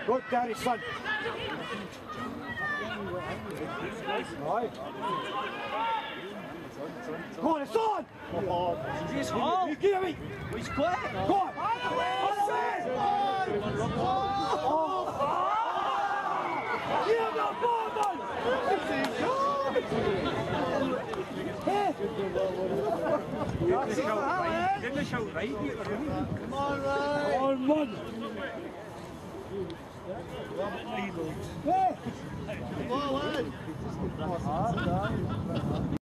Good daddy, son. Right. Go on, it's on! He's home! You give me! He's quick! Go on! Give him the ball, man! Give the shout right. Come on, Ray! Come on, man! Come on, lad!